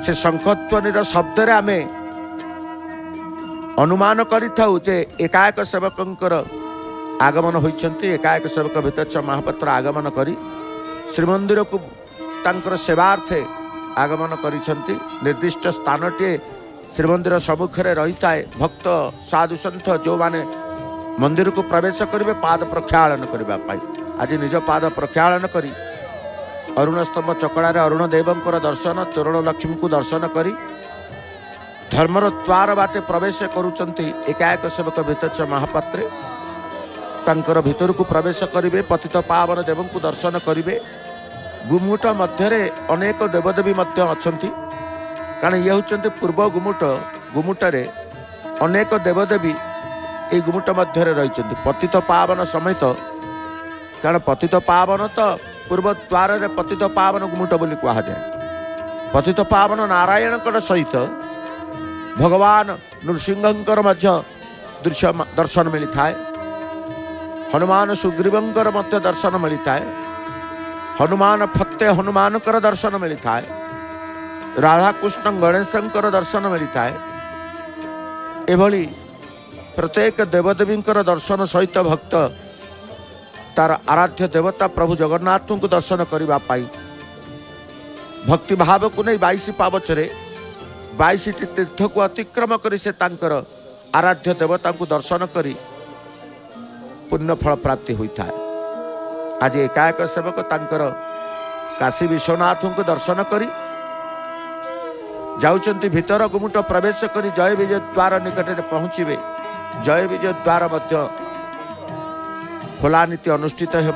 से शंखध्वनिर शब्द आम अनुमान करें एकाएक सेवकंकर आगमन होती। एकाएक सेवक भितच महापात्र आगमन करी श्रीमंदिर को तांकर सेवार्थे आगमन करिसेंती। निर्दिष्ट स्थानटे श्रीमंदिर सम्मुखें रही था। भक्त साधु सन्थ जो माने मंदिर को प्रवेश करेंगे पाद प्रक्षालन करने आज निज पाद प्रक्षालन करी अरुण स्तंभ चकड़ार अरुण देवंकर दर्शन तोरण लक्ष्मी को दर्शन करी धर्मर द्वार बाटे प्रवेश करुचंती। एकाएक सेवक भितच महापात्रे तांकर भितर को प्रवेश करेंगे पतित पावन देव को दर्शन करेंगे। गुमुट मध्य अनेक देवदेवी अच्छा कारण ये हूँ पूर्व गुमुट गुमुटे अनेक देवदेवी ये गुमुट मध्य रही पतित पावन समेत कारण पतित पावन तो पूर्व द्वार पतित पावन गुमुट बोली कहुए। पतित पावन नारायण सहित भगवान नृसिंहंकर दृश्य दर्शन मिलता है। हनुमान सुग्रीवंकर मध्य दर्शन मिलता है। हनुमान फत्ते हनुमानकर दर्शन मिलता है। राधाकृष्ण गणेशंकर दर्शन मिलता है। एभली प्रत्येक देवदेवींकर दर्शन सहित भक्त तार आराध्य देवता प्रभु जगन्नाथ को दर्शन करने भक्ति भाव को नहीं 22 पावचरे 22 तीर्थ को अतिक्रम कर से तांकर आराध्य देवता को दर्शन करी पुण्य फल प्राप्ति होता है। आज एकाएक सेवक तांकर काशी विश्वनाथ को दर्शन करी जाउचंती भीतर गुमुट प्रवेश करी जय विजय द्वार निकट में पहुँचे। जय विजय द्वार मध्य खोला नीति अनुष्ठित है।